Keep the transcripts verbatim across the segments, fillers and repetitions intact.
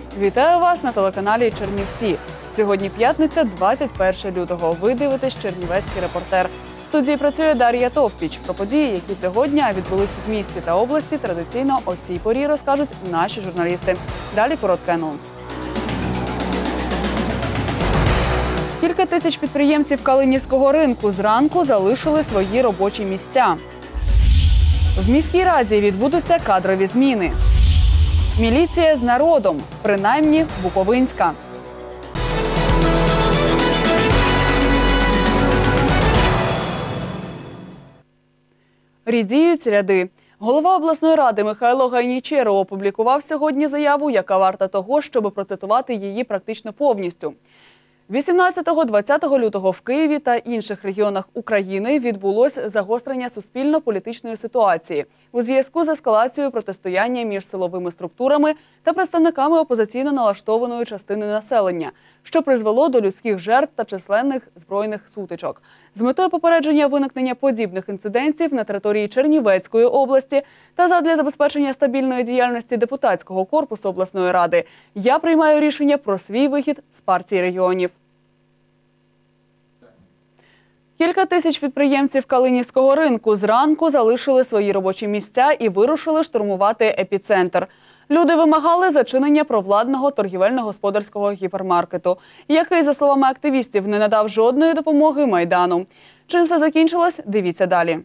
Вітаю вас на телеканалі Чернівці. Сьогодні п'ятниця, двадцять перше лютого. Ви дивитесь «Чернівецький репортер». В студії працює Дар'я Товпіч. Про події, які цього дня відбулися в місті та області, традиційно о цій порі розкажуть наші журналісти. Далі короткий анонс. Кілька тисяч підприємців Калинівського ринку зранку залишили свої робочі місця. В міській раді відбудуться кадрові зміни. Міліція з народом, принаймні буковинська. Рідіють ряди. Голова обласної ради Михайло Гайнічеров опублікував сьогодні заяву, яка варта того, щоб процитувати її практично повністю. вісімнадцятого-двадцятого лютого в Києві та інших регіонах України відбулось загострення суспільно-політичної ситуації у зв'язку з ескалацією протистояння між силовими структурами та представниками опозиційно налаштованої частини населення, що призвело до людських жертв та численних збройних сутичок. З метою попередження виникнення подібних інцидентів на території Чернівецької області та задля забезпечення стабільної діяльності депутатського корпусу обласної ради я приймаю рішення про свій вихід з партії регіонів. Кілька тисяч підприємців Калинівського ринку зранку залишили свої робочі місця і вирушили штурмувати епіцентр. Люди вимагали зачинення провладного торгівельно-господарського гіпермаркету, який, за словами активістів, не надав жодної допомоги Майдану. Чим все закінчилось? Дивіться далі.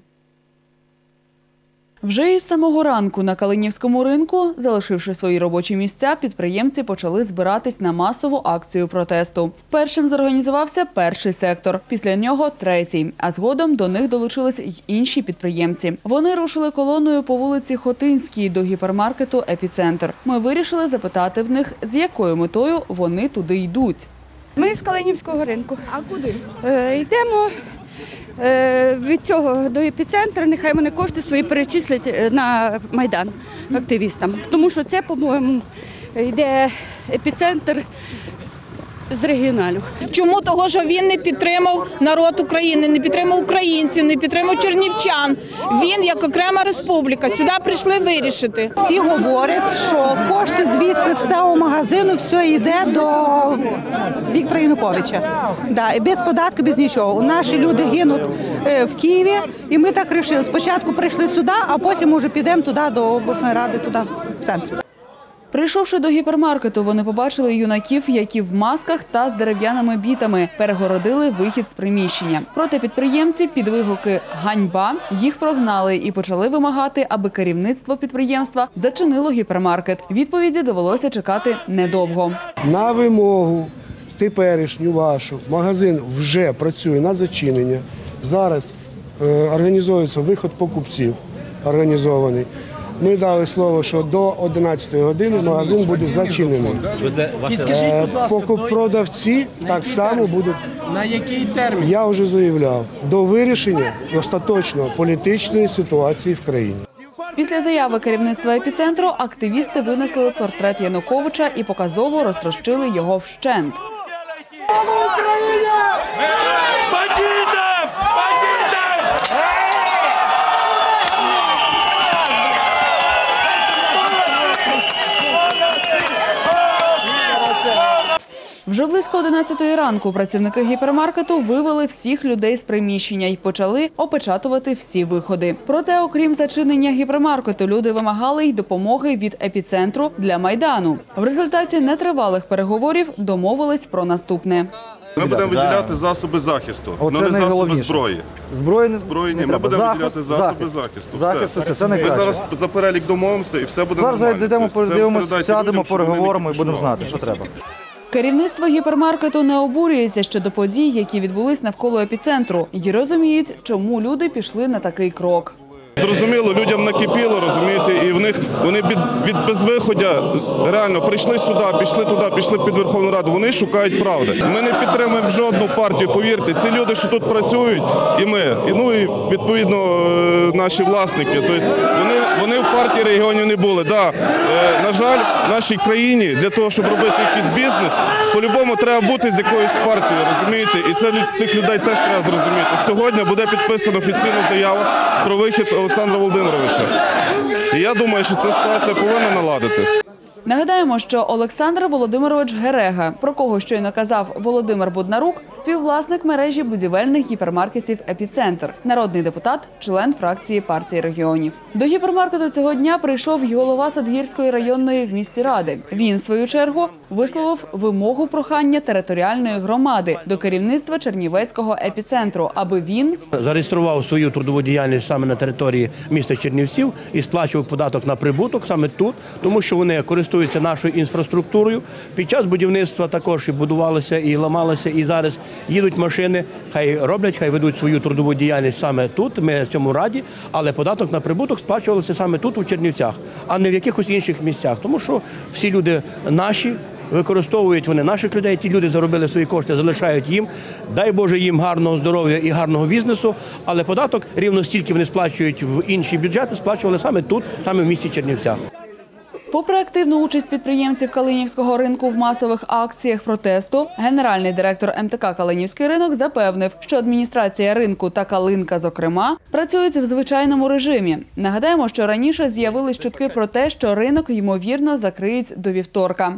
Вже із самого ранку на Калинівському ринку, залишивши свої робочі місця, підприємці почали збиратись на масову акцію протесту. Першим зорганізувався перший сектор, після нього третій, а згодом до них долучились й інші підприємці. Вони рушили колоною по вулиці Хотинській до гіпермаркету «Епіцентр». Ми вирішили запитати в них, з якою метою вони туди йдуть. Ми з Калинівського ринку. А куди? Е, йдемо е, від цього до епіцентру, нехай вони кошти свої перечислять на Майдан активістам. Тому що це, по-моєму, йде епіцентр з регіоналю. Чому? Того, що він не підтримав народ України, не підтримав українців, не підтримав чернівчан. Він як окрема республіка. Сюди прийшли вирішити. Всі говорять, що кошти звідси з цього магазину все йде до Віктора Януковича. Да, і без податку, без нічого. Наші люди гинуть в Києві, і ми так вирішили. Спочатку прийшли сюди, а потім уже підемо туди до обласної ради, туди в центр. Прийшовши до гіпермаркету, вони побачили юнаків, які в масках та з дерев'яними бітами перегородили вихід з приміщення. Проте підприємці під вигуки «Ганьба» їх прогнали і почали вимагати, аби керівництво підприємства зачинило гіпермаркет. Відповіді довелося чекати недовго. На вимогу теперішню вашу магазин вже працює на зачинення. Зараз е, організується виход покупців, організований. Ми дали слово, що до одинадцятої години магазин буде зачинений. Підскажіть, будь ласка, продавці так само будуть. На який термін? Я вже заявляв, до вирішення остаточно політичної ситуації в країні. Після заяви керівництва епіцентру активісти винесли портрет Януковича і показово розтрощили його вщент. Вже близько одинадцятої ранку працівники гіпермаркету вивели всіх людей з приміщення і почали опечатувати всі виходи. Проте, окрім зачинення гіпермаркету, люди вимагали й допомоги від епіцентру для Майдану. В результаті нетривалих переговорів домовились про наступне. Ми будемо виділяти засоби захисту, але не засоби зброї. Зброї не Зброї ні, не ми будемо Захист, виділяти засоби захист. захисту. Захисту Все. – це Ми найкраще. зараз за перелік домовимося і все буде Зараз нормально. йдемо, Тобто це подивимося, передайте сядемо, людям, щоб вони не переговоримо і будемо пішло. знати, що треба. Керівництво гіпермаркету не обурюється щодо подій, які відбулись навколо епіцентру, і розуміють, чому люди пішли на такий крок. Зрозуміло, людям накипіло, розумієте, і в них вони від, від безвиходя реально прийшли сюди, пішли туди, пішли під Верховну Раду. Вони шукають правди. Ми не підтримуємо жодну партію, повірте. Ці люди, що тут працюють, і ми, і ну і відповідно наші власники. Тобто вони, вони в партії регіонів не були. Да, е, на жаль, в нашій країні для того, щоб робити якийсь бізнес, по-любому треба бути з якоюсь партією, розумієте? І це цих людей теж треба зрозуміти. Сьогодні буде підписана офіційна заява про вихід Олександра Володимировича. І я думаю, що ця ситуація повинна наладитись. Нагадаємо, що Олександр Володимирович Герега, про кого щойно казав Володимир Боднарук, співвласник мережі будівельних гіпермаркетів «Епіцентр», народний депутат, член фракції партії регіонів. До гіпермаркету цього дня прийшов й голова Садгірської районної в місті ради. Він, в свою чергу, висловив вимогу прохання територіальної громади до керівництва Чернівецького «Епіцентру», аби він зареєстрував свою трудову діяльність саме на території міста Чернівців і сплачував податок на прибуток саме тут, тому що вони користуються нашою інфраструктурою. Під час будівництва також і будувалося, і ламалося, і зараз їдуть машини, хай роблять, хай ведуть свою трудову діяльність саме тут, ми в цьому раді, але податок на прибуток сплачувалося саме тут, у Чернівцях, а не в якихось інших місцях, тому що всі люди наші, використовують вони наших людей, ті люди заробили свої кошти, залишають їм. Дай Боже їм гарного здоров'я і гарного бізнесу, але податок рівно стільки вони сплачують в інші бюджети, сплачували саме тут, саме в місті Чернівцях. Попри активну участь підприємців Калинівського ринку в масових акціях протесту, генеральний директор ем те ка «Калинівський ринок» запевнив, що адміністрація ринку та Калинка, зокрема, працюють в звичайному режимі. Нагадаємо, що раніше з'явились чутки про те, що ринок, ймовірно, закриють до вівторка.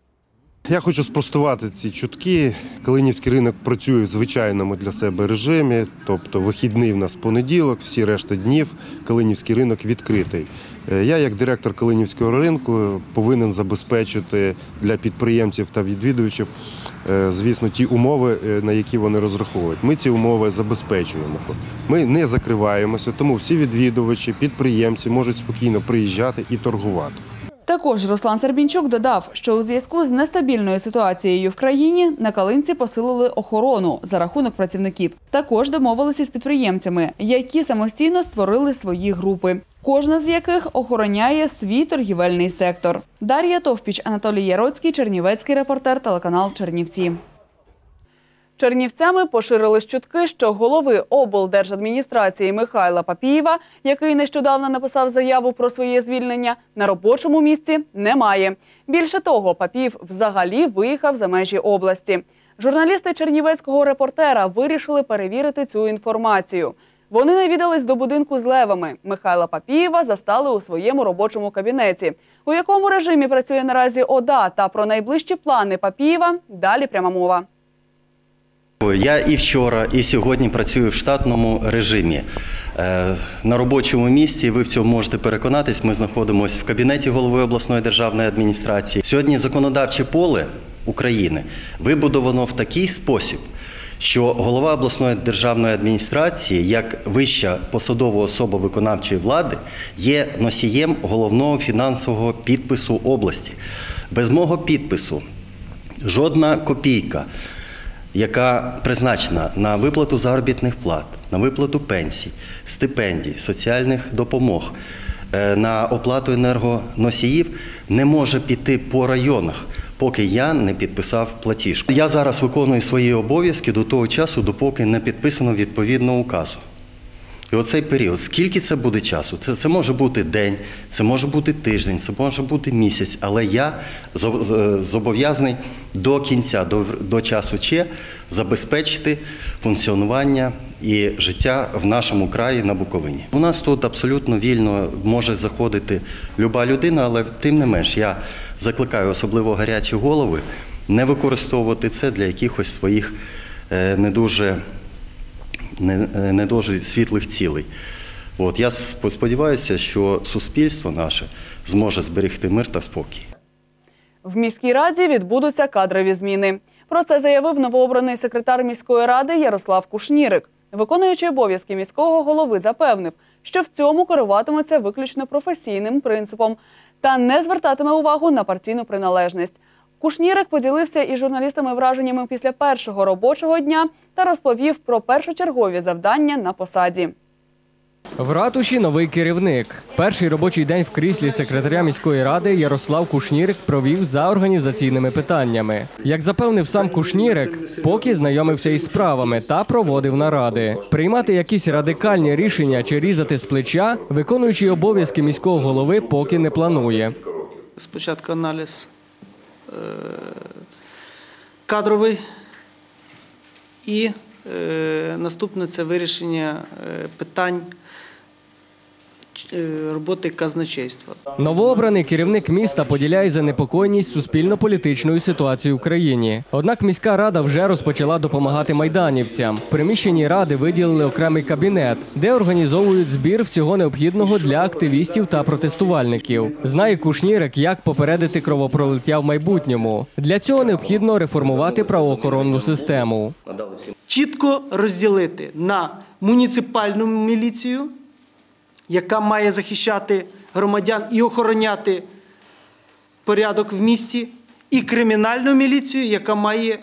Я хочу спростувати ці чутки. Калинівський ринок працює в звичайному для себе режимі, тобто вихідний в нас понеділок, всі решта днів Калинівський ринок відкритий. Я, як директор Калинівського ринку, повинен забезпечити для підприємців та відвідувачів, звісно, ті умови, на які вони розраховують. Ми ці умови забезпечуємо. Ми не закриваємося, тому всі відвідувачі, підприємці можуть спокійно приїжджати і торгувати. Також Руслан Сербінчук додав, що у зв'язку з нестабільною ситуацією в країні на Калинці посилили охорону за рахунок працівників. Також домовилися з підприємцями, які самостійно створили свої групи, кожна з яких охороняє свій торгівельний сектор. Дар'я Товпіч, Анатолій Яроцький, Чернівецький репортер, телеканал «Чернівці». Чернівцями поширились чутки, що голови облдержадміністрації Михайла Папієва, який нещодавно написав заяву про своє звільнення, на робочому місці немає. Більше того, Папієв взагалі виїхав за межі області. Журналісти Чернівецького репортера вирішили перевірити цю інформацію. Вони навідались до будинку з левами. Михайла Папієва застали у своєму робочому кабінеті. У якому режимі працює наразі ОДА та про найближчі плани Папієва – далі пряма мова. Я і вчора, і сьогодні працюю в штатному режимі. На робочому місці, ви в цьому можете переконатись, ми знаходимося в кабінеті голови обласної державної адміністрації. Сьогодні законодавче поле України вибудовано в такий спосіб, що голова обласної державної адміністрації, як вища посадова особа виконавчої влади, є носієм головного фінансового підпису області. Без мого підпису жодна копійка, яка призначена на виплату заробітних плат, на виплату пенсій, стипендій, соціальних допомог, на оплату енергоносіїв, не може піти по районах, поки я не підписав платіжку. Я зараз виконую свої обов'язки до того часу, допоки не підписано відповідного указу. І оцей період, скільки це буде часу? Це, це може бути день, це може бути тиждень, це може бути місяць, але я зобов'язаний до кінця, до, до часу Че забезпечити функціонування і життя в нашому краї на Буковині. У нас тут абсолютно вільно може заходити люба людина, але тим не менш я закликаю особливо гарячі голови не використовувати це для якихось своїх не дуже Не, не дуже світлих цілей. От, я сподіваюся, що суспільство наше зможе зберегти мир та спокій. В міській раді відбудуться кадрові зміни. Про це заявив новообраний секретар міської ради Ярослав Кушнірик. Виконуючий обов'язки міського голови запевнив, що в цьому керуватиметься виключно професійним принципом та не звертатиме увагу на партійну приналежність. Кушнірик поділився із журналістами враженнями після першого робочого дня та розповів про першочергові завдання на посаді. В ратуші новий керівник. Перший робочий день в кріслі секретаря міської ради Ярослав Кушнірик провів за організаційними питаннями. Як запевнив сам Кушнірик, поки знайомився із справами та проводив наради. Приймати якісь радикальні рішення чи різати з плеча, виконуючий обов'язки міського голови поки не планує. Спочатку аналіз кадровий і е, наступне – це вирішення питань роботи казначейства. Новообраний керівник міста поділяє занепокоєність суспільно-політичною ситуацією в країні. Однак міська рада вже розпочала допомагати майданівцям. В приміщенні ради виділили окремий кабінет, де організовують збір всього необхідного для активістів та протестувальників. Знає Кушнірик, як попередити кровопролиття в майбутньому. Для цього необхідно реформувати правоохоронну систему. Чітко розділити на муніципальну міліцію, яка має захищати громадян і охороняти порядок в місті, і кримінальну міліцію, яка має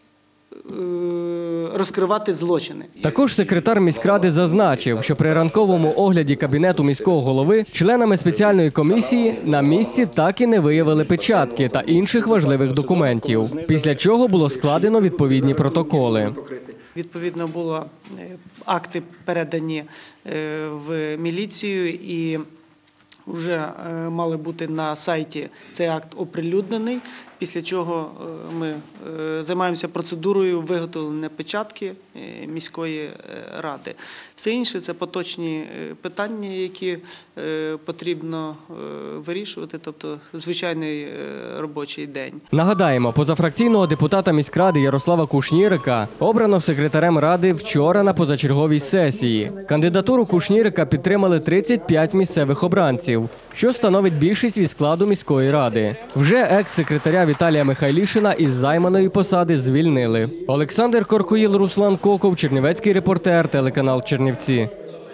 розкривати злочини. Також секретар міськради зазначив, що при ранковому огляді кабінету міського голови членами спеціальної комісії на місці так і не виявили печатки та інших важливих документів, після чого було складено відповідні протоколи. Відповідно, були акти передані в міліцію і вже мали бути на сайті цей акт оприлюднений, після чого ми займаємося процедурою виготовлення печатки міської ради. Все інше – це поточні питання, які потрібно вирішувати, тобто звичайний робочий день. Нагадаємо, позафракційного депутата міськради Ярослава Кушнірика обрано секретарем ради вчора на позачерговій сесії. Кандидатуру Кушнірика підтримали тридцять п'ять місцевих обранців, що становить більшість від складу міської ради. Вже екс-секретаря Віталія Михайлішина із займаної посади звільнили. Олександр Коркоїл, Руслан Коков, Чернівецький репортер, телеканал Чернівці.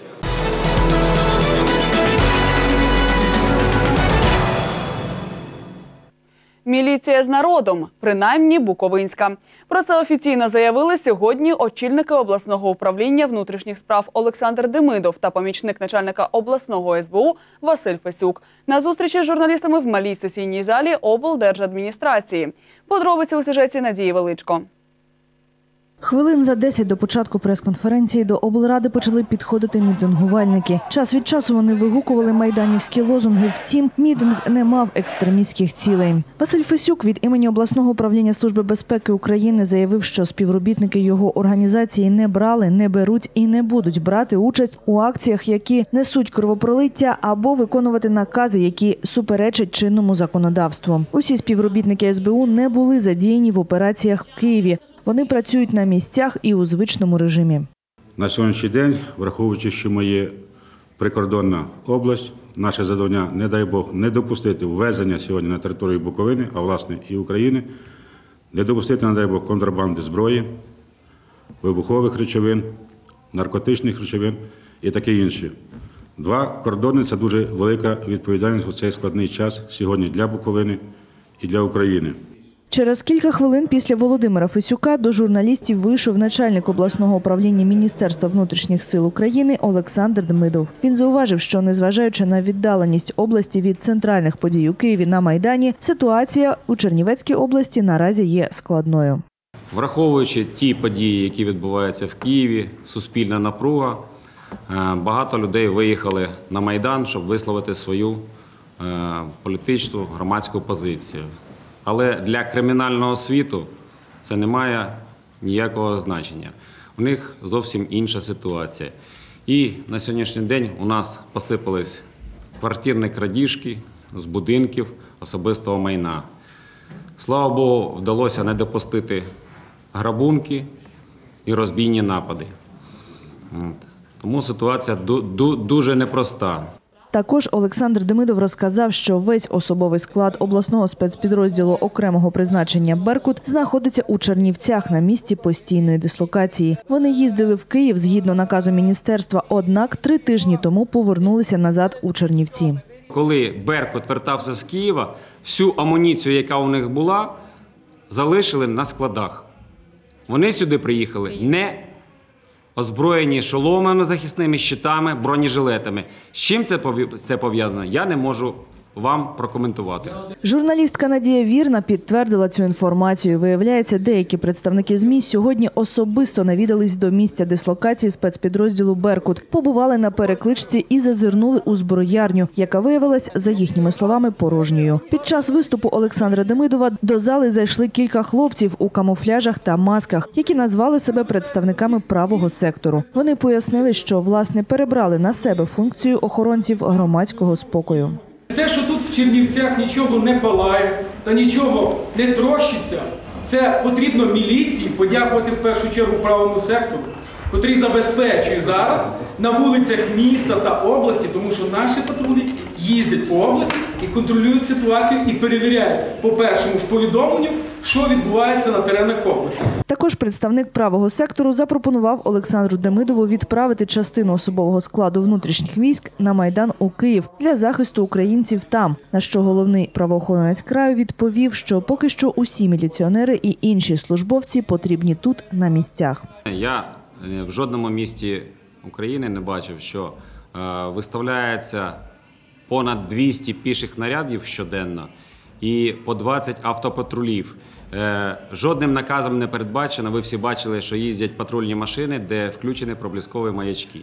Міліція з народом, принаймні буковинська. Про це офіційно заявили сьогодні очільники обласного управління внутрішніх справ Олександр Демидов та помічник начальника обласного ес бе у Василь Фесюк на зустрічі з журналістами в малій сесійній залі облдержадміністрації. Подробиці у сюжеті Надії Величко. Хвилин за десять до початку прес-конференції до облради почали підходити мітингувальники. Час від часу вони вигукували майданівські лозунги. Втім, мітинг не мав екстремістських цілей. Василь Фесюк від імені обласного управління Служби безпеки України заявив, що співробітники його організації не брали, не беруть і не будуть брати участь у акціях, які несуть кровопролиття, або виконувати накази, які суперечать чинному законодавству. Усі співробітники ес бе у не були задіяні в операціях в Києві. Вони працюють на місцях і у звичному режимі. На сьогоднішній день, враховуючи, що ми є прикордонна область, наше завдання, не дай Бог, не допустити ввезення сьогодні на територію Буковини, а власне і України, не допустити, не дай Бог, контрабанди зброї, вибухових речовин, наркотичних речовин і таке інше. Два кордони – це дуже велика відповідальність у цей складний час сьогодні для Буковини і для України. Через кілька хвилин після Володимира Фесюка до журналістів вийшов начальник обласного управління Міністерства внутрішніх сил України Олександр Демидов. Він зауважив, що незважаючи на віддаленість області від центральних подій у Києві на Майдані, ситуація у Чернівецькій області наразі є складною. Враховуючи ті події, які відбуваються в Києві, суспільна напруга, багато людей виїхали на Майдан, щоб висловити свою політичну громадську позицію. Але для кримінального світу це не має ніякого значення. У них зовсім інша ситуація. І на сьогоднішній день у нас посипались квартирні крадіжки з будинків особистого майна. Слава Богу, вдалося не допустити грабунки і розбійні напади. Тому ситуація дуже непроста. Також Олександр Демидов розказав, що весь особовий склад обласного спецпідрозділу окремого призначення «Беркут» знаходиться у Чернівцях на місці постійної дислокації. Вони їздили в Київ згідно наказу міністерства, однак три тижні тому повернулися назад у Чернівці. Коли «Беркут» вертався з Києва, всю амуніцію, яка у них була, залишили на складах. Вони сюди приїхали не озброєні шоломами захисними, щитами, бронежилетами. З чим це пов'язано, я не можу вам прокоментувати. Журналістка Надія Вірна підтвердила цю інформацію. Виявляється, деякі представники ЗМІ сьогодні особисто навідались до місця дислокації спецпідрозділу «Беркут», побували на перекличці і зазирнули у зброярню, яка виявилась, за їхніми словами, порожньою. Під час виступу Олександра Демидова до зали зайшли кілька хлопців у камуфляжах та масках, які назвали себе представниками правого сектору. Вони пояснили, що, власне, перебрали на себе функцію охоронців громадського спокою. Те, що тут в Чернівцях нічого не палає та нічого не трощиться, це потрібно міліції подякувати в першу чергу правому сектору, котрий забезпечує зараз на вулицях міста та області, тому що наші патрулі їздять по області і контролюють ситуацію і перевіряють по першому ж повідомленню, що відбувається на теренах області. Також представник правого сектору запропонував Олександру Демидову відправити частину особового складу внутрішніх військ на Майдан у Київ для захисту українців там, на що головний правоохоронець краю відповів, що поки що усі міліціонери і інші службовці потрібні тут, на місцях. Я в жодному місті України не бачив, що е, виставляється понад двісті піших нарядів щоденно і по двадцять автопатрулів. Е, жодним наказом не передбачено, ви всі бачили, що їздять патрульні машини, де включені проблискові маячки.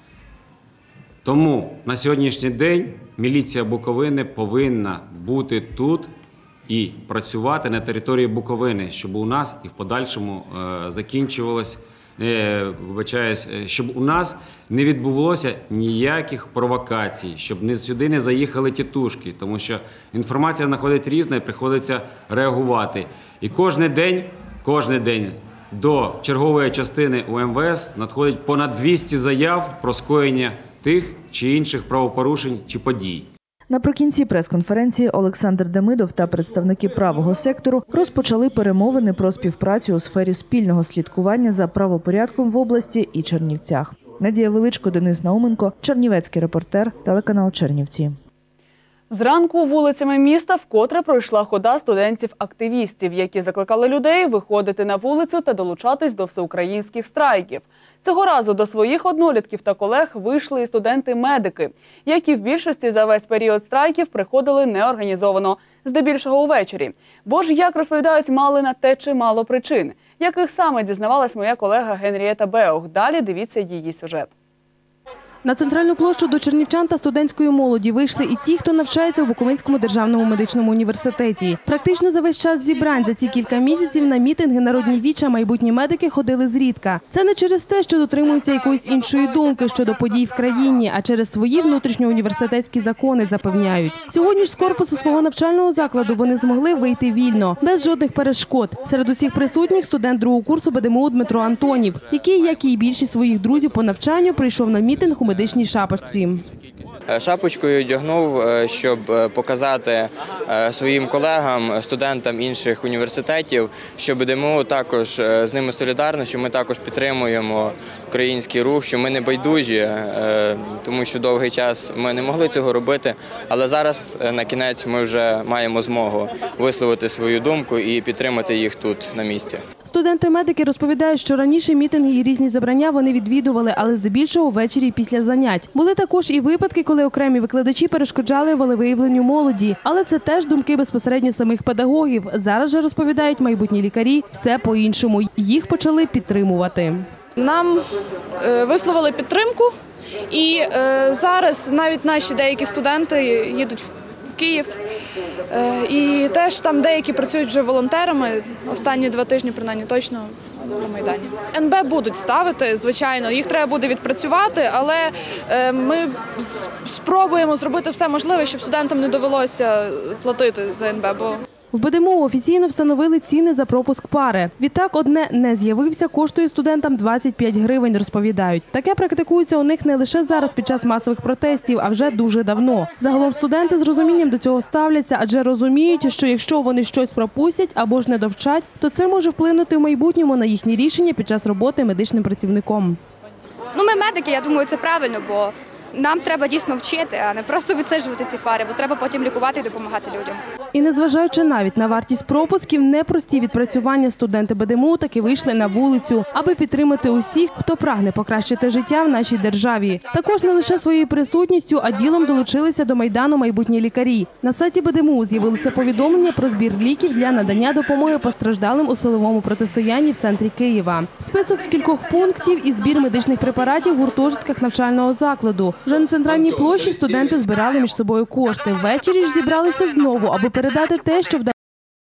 Тому на сьогоднішній день міліція Буковини повинна бути тут і працювати на території Буковини, щоб у нас і в подальшому е, закінчувалось, е, вибачаюсь, щоб у нас не відбулося ніяких провокацій, щоб не сюди не заїхали тітушки, тому що інформація знаходить різна і приходиться реагувати. І кожен день, кожен день до чергової частини У Ем Ве Ес надходить понад двісті заяв про скоєння тих чи інших правопорушень чи подій. Наприкінці прес-конференції Олександр Демидов та представники правого сектору розпочали перемовини про співпрацю у сфері спільного слідкування за правопорядком в області і Чернівцях. Надія Величко, Денис Науменко, Чернівецький репортер, телеканал Чернівці. Зранку вулицями міста вкотре пройшла хода студентів-активістів, які закликали людей виходити на вулицю та долучатись до всеукраїнських страйків. Цього разу до своїх однолітків та колег вийшли і студенти-медики, які в більшості за весь період страйків приходили неорганізовано, здебільшого увечері. Бо ж, як розповідають, мали на те чимало причин. Яких саме дізнавалась моя колега Генрієта Беух. Далі дивіться її сюжет. На центральну площу до чернівчан та студентської молоді вийшли і ті, хто навчається у Буковинському державному медичному університеті. Практично за весь час зібрань за ці кілька місяців на мітинги народні віча майбутні медики ходили зрідка. Це не через те, що дотримуються якоїсь іншої думки щодо подій в країні, а через свої внутрішньоуніверситетські закони, запевняють. Сьогодні ж з корпусу свого навчального закладу вони змогли вийти вільно, без жодних перешкод. Серед усіх присутніх студент другого курсу Бе Де Ем У Дмитро Антонів, який, як і більшість своїх друзів по навчанню, прийшов на мітинг у медичній шапочці. Шапочкою одягнув, щоб показати своїм колегам, студентам інших університетів, що Бе Де Ем У також з ними солідарно, що ми також підтримуємо український рух, що ми не байдужі, тому що довгий час ми не могли цього робити, але зараз на кінець ми вже маємо змогу висловити свою думку і підтримати їх тут на місці. Студенти-медики розповідають, що раніше мітинги і різні зібрання вони відвідували, але здебільшого ввечері після занять. Були також і випадки, коли окремі викладачі перешкоджали волевиявленню молоді. Але це теж думки безпосередньо самих педагогів. Зараз же, розповідають майбутні лікарі, все по-іншому. Їх почали підтримувати. Нам е, висловили підтримку, і е, зараз навіть наші деякі студенти їдуть в Київ. І теж там деякі працюють вже волонтерами, останні два тижні, принаймні, точно на Майдані. Ен Бе будуть ставити, звичайно, їх треба буде відпрацювати, але ми спробуємо зробити все можливе, щоб студентам не довелося платити за Ен Бе. Бо... В Бе Де Ем У офіційно встановили ціни за пропуск пари. Відтак, одне «не з'явився» коштує студентам двадцять п'ять гривень, розповідають. Таке практикується у них не лише зараз під час масових протестів, а вже дуже давно. Загалом студенти з розумінням до цього ставляться, адже розуміють, що якщо вони щось пропустять або ж не довчать, то це може вплинути в майбутньому на їхні рішення під час роботи медичним працівником. Ну, ми медики, я думаю, це правильно, бо нам треба дійсно вчити, а не просто відсиджувати ці пари, бо треба потім лікувати і допомагати людям. І незважаючи навіть на вартість пропусків, непрості відпрацювання студенти БДМУ таки вийшли на вулицю, аби підтримати усіх, хто прагне покращити життя в нашій державі. Також не лише своєю присутністю, а ділом долучилися до Майдану майбутні лікарі. На сайті БДМУ з'явилося повідомлення про збір ліків для надання допомоги постраждалим у силовому протистоянні в центрі Києва. Список з кількох пунктів і збір медичних препаратів в гуртожитках навчального закладу. Вже на центральній площі студенти збирали між собою кошти. Ввечері ж зібралися знову, аби передати те, що вдалося